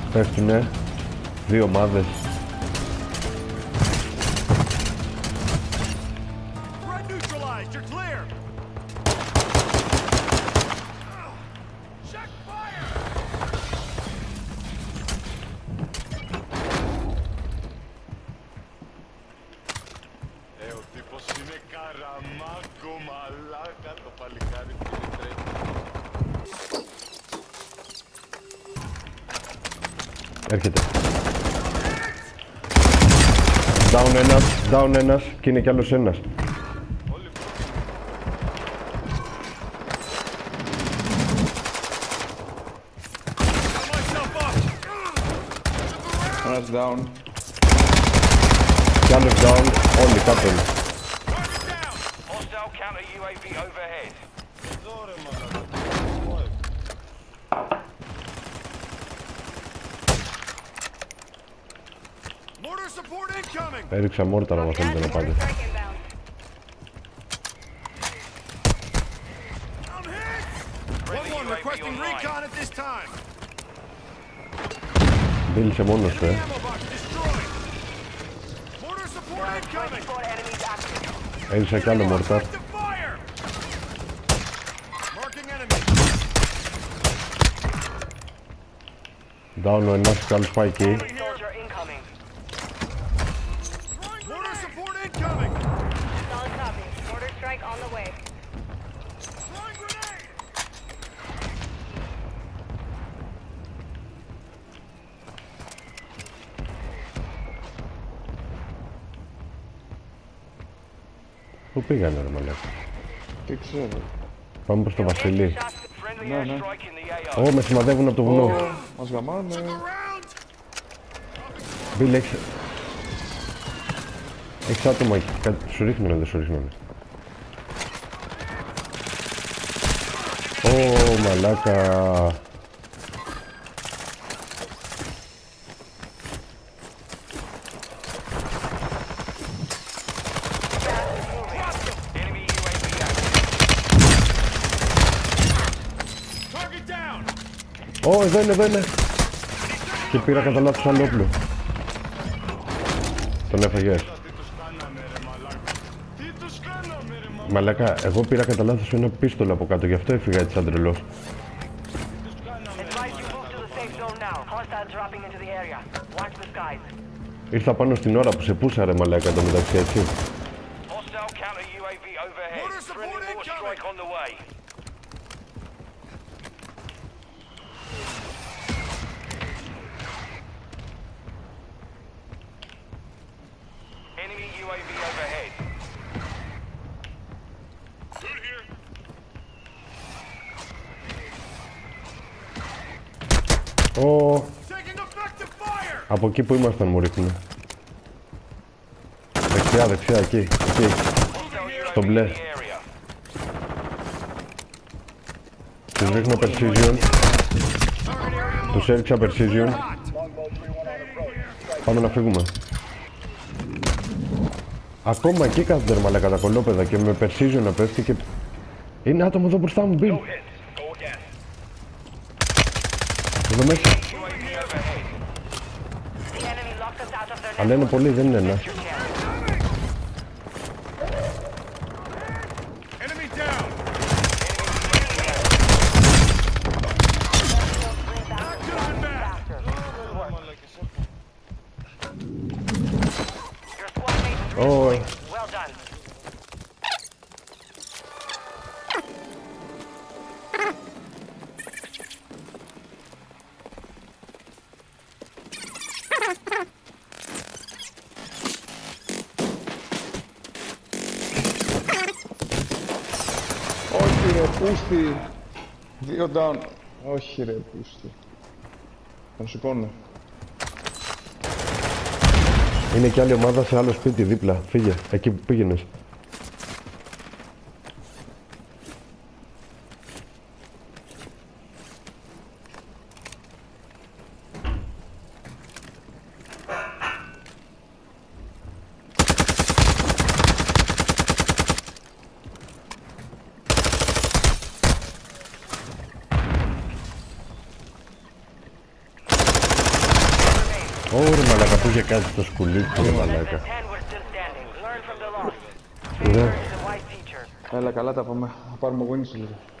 Πέφτουνε. Δύο ομάδες. Ο τύπος είναι καραμάκο, μαλάκα, το παλικάρι που είναι τρέχει. Έρχεται. Down ένας και είναι κι άλλος ένας. Ένας down. Κι άλλος down, όλοι κάτω είναι. Hostile counter UAV overhead. Εδώ ρε μαλάκα. Mortar support incoming! Έριξα μόρταρα μας θέλετε να πάτε. I'm hit! 1-1 requesting recon at this time. Μίλησε μόνος του, Ammo box destroyed. Mortar support incoming! Έριξα κι άλλο μόρταρ. Effective fire! Marking enemy. Down ο ένας κι άλλος πάει εκεί. Soldier incoming. Mortar support incoming! Solid copy. Mortar strike on the way. Throwing grenade! Πού πήγανε ρε μαλάκα. Τι ξέρω. Πάμε προς το Βασιλή. Friendly No, no. airstrike in the AO. Ω, με σημαδεύουν από το βουνό. Μας γαμάνε. Around! Μπιλ, έχεις άτομα εκεί. Κάτι σου ρίχνουνε, δεν σου ρίχνουνε. Ω, μαλάκα. Enemy UAV active. Target down! Ω, εδώ είναι, εδώ είναι. Και πήρα κατά λάθος άλλο όπλο. Τον έφαγες. Τι τους κάναμε ρε μαλάκα. Τι τους κάναμε ρε μαλάκα. Μαλάκα, εγώ πήρα κατά λάθος ένα πίστολο από κάτω, γι' αυτό έφυγα έτσι σαν τρελός. Advise you move to the safe zone now. Hostiles dropping into the area. Watch the skies. Ήρθα πάνω στην ώρα που σε πούσα ρε μαλάκα το μεταξύ έτσι. Hostile counter UAV overhead. Mortar support Friendly mortar incoming. strike on the way. Enemy UAV overhead. Good here. Ω, Taking effective fire! από εκεί που ήμασταν μου ρίχνουνε. Δεξιά, δεξιά, εκεί, εκεί. Hostile μπλε. UAV in the area. Τους ρίχνω precision. Τους έριξα precision. Πάμε να φύγουμε. Ακόμα εκεί κάθονται ρε μαλάκα τα κολόπεδα και με precision να πέφτει και... Είναι άτομο εδώ μπροστά μου, Μπιλ. Εδώ μέσα. UAV overhead. The enemy locked us out of their Αλλά είναι πολύ, δεν είναι ένα. Enemy down! Action back! Your squad mate is Ω, well done. Όχι ρε πούστη. 2 down. Όχι ρε πούστη. Θα σηκώνω. είναι και άλλη ομάδα σε άλλο σπίτι δίπλα. Φύγε, εκεί που πήγαινες. Ωρε μαλάκα που είχε κάτι το σκουλί του ρε Less μαλάκα. than 10 were still standing. Learn from the loss. Ναι. Failure is a wise teacher. Έλα καλά τα πάμε. Θα πάρουμε γόνιση λίγο.